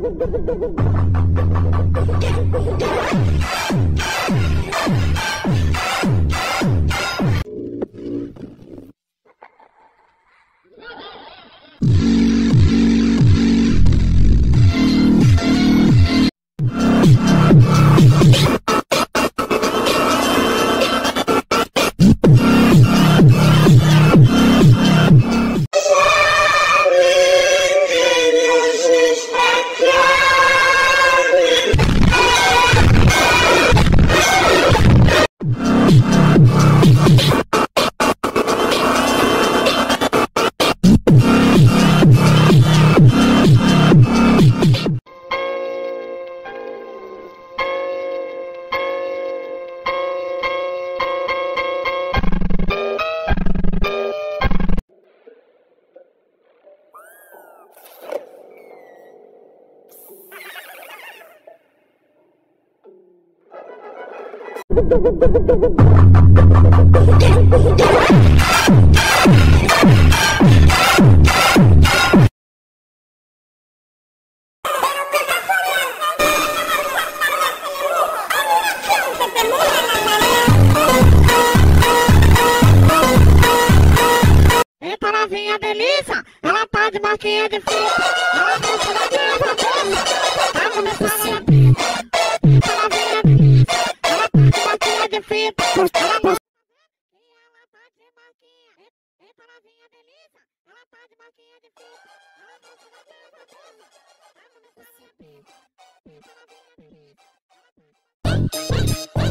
Eita, novinha delícia, ela tá de marquinha de fita, ela gosta da minha cabeça, tá começando a brita. Eita, novinha delícia, ela tá de marquinha de fita, ela gosta e ela tá de marquinha. Eita, novinha delícia, ela tá de marquinha de fita, ela gosta da minha cabeça, tá começando a brita. Eita, novinha delícia, ela tá de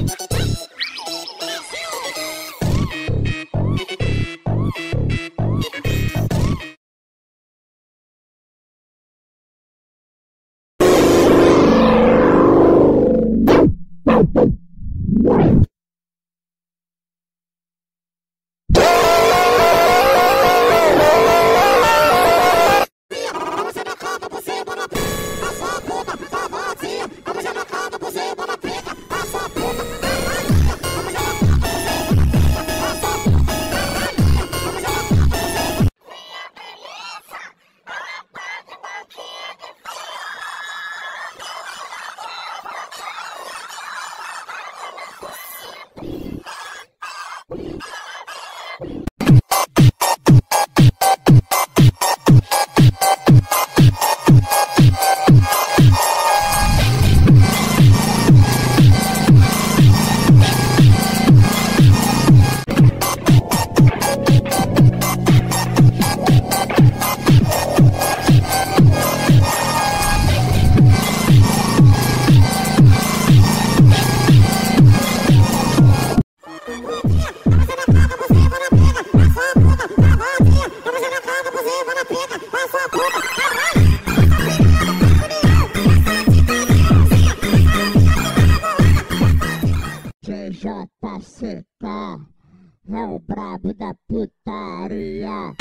JCK é o brabo da putaria.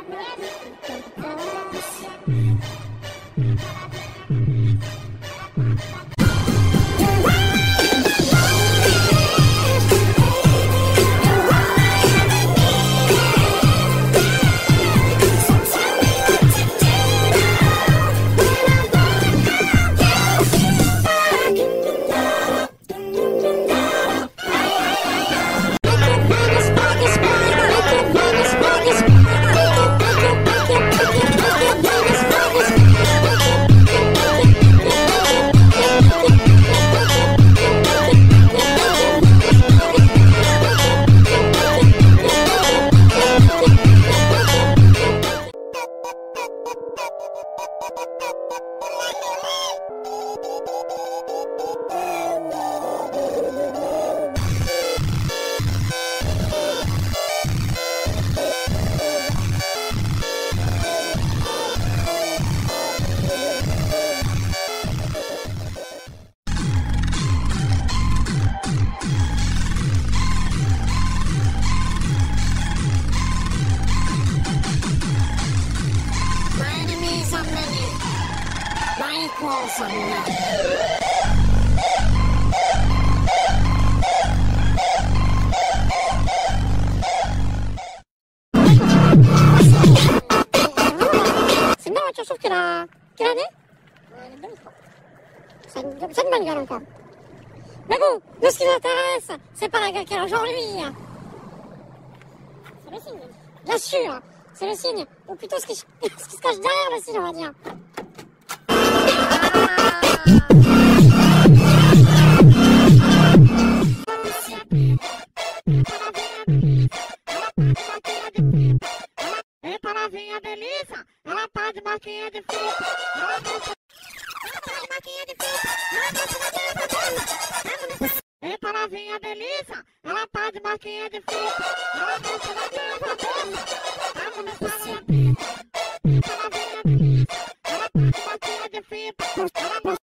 C'est une belle voiture, sauf qu'elle a... Quelle année? Elle est 2003. C'est une bonne gueule encore. Mais bon, nous, ce qui nous intéresse, c'est pas la gueule qu'elle a aujourd'hui. C'est le signe. Bien sûr, c'est le signe. Ou plutôt ce qui se cache derrière le signe, on va dire. Eita novinha delícia, ela tá de marquinha de fruta. Ela tá de marquinha de fruta. Eita novinha delícia, ela tá de marquinha de fruta. Ela tá de marquinha de fruta. Tá começando a pica. Eita novinha delícia, ela tá de marquinha de fruta.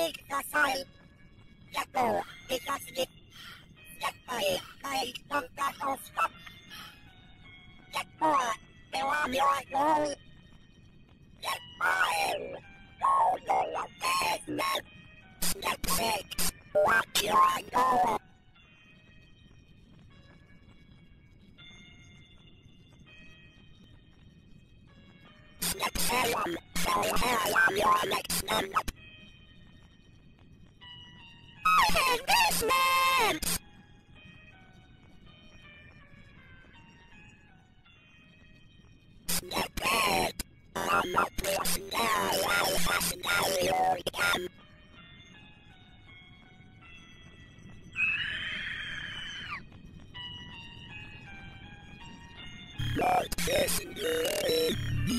fica sai. Step 4, fica seguir. Step 5, vai, não tá com stop. Step 4, fill up your goal. Step 5, go to the basement. Step 6, watch your goal. Step 7, fill up your next number. I hate this man! Step 8, I'm not listening now, I have to tell you again. Not kissing you.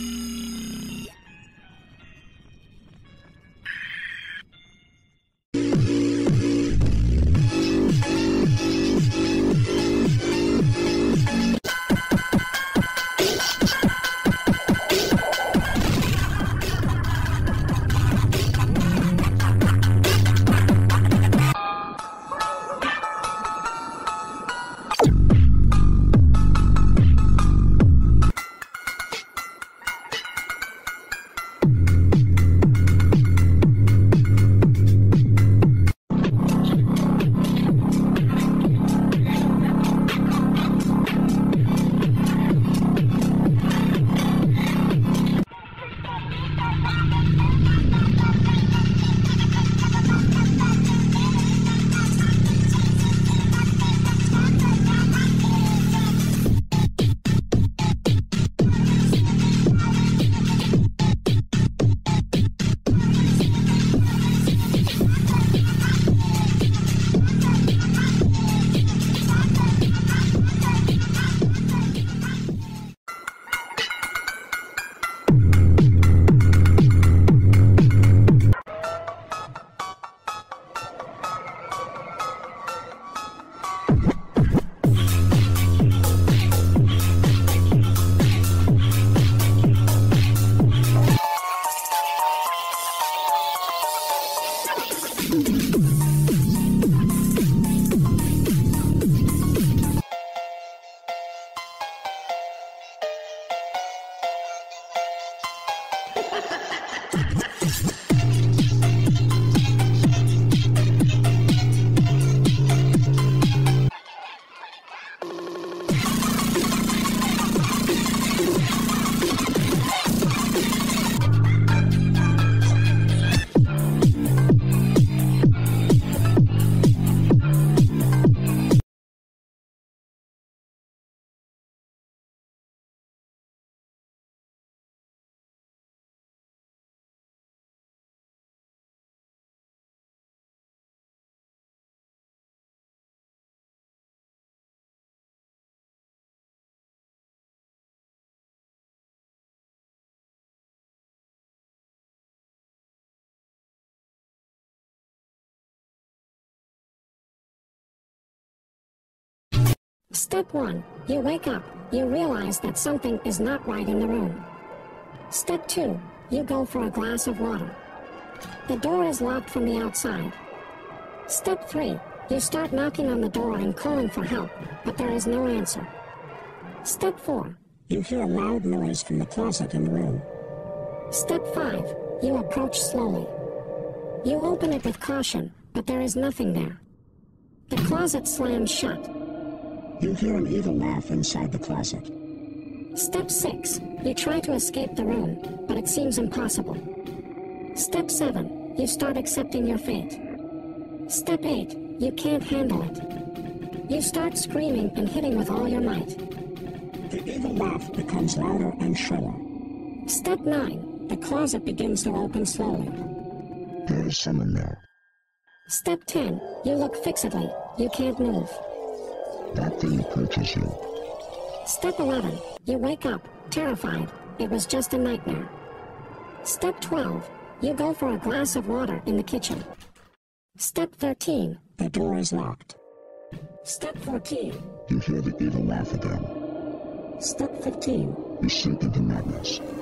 Step 1. You wake up. You realize that something is not right in the room. Step 2. You go for a glass of water. The door is locked from the outside. Step 3. You start knocking on the door and calling for help, but there is no answer. Step 4. You hear a loud noise from the closet in the room. Step 5. You approach slowly. You open it with caution, but there is nothing there. The closet slams shut. You hear an evil laugh inside the closet. Step 6. You try to escape the room, but it seems impossible. Step 7. You start accepting your fate. Step 8. You can't handle it. You start screaming and hitting with all your might. The evil laugh becomes louder and shriller. Step 9. The closet begins to open slowly. There is someone there. Step 10. You look fixedly. You can't move. That thing approaches you. Step 11. You wake up, terrified. It was just a nightmare. Step 12. You go for a glass of water in the kitchen. Step 13. The door is locked. Step 14. You hear the evil laugh again. Step 15. You sink into madness.